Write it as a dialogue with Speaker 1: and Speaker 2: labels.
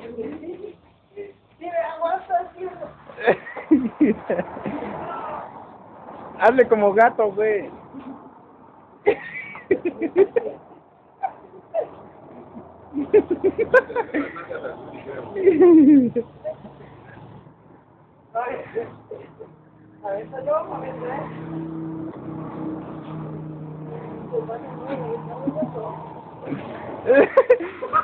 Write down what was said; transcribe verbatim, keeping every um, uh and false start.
Speaker 1: Sí, me aguanto haciendo.
Speaker 2: Hazle como gato, güey.
Speaker 1: Ay, a ver, yo, a ver, ¿eh?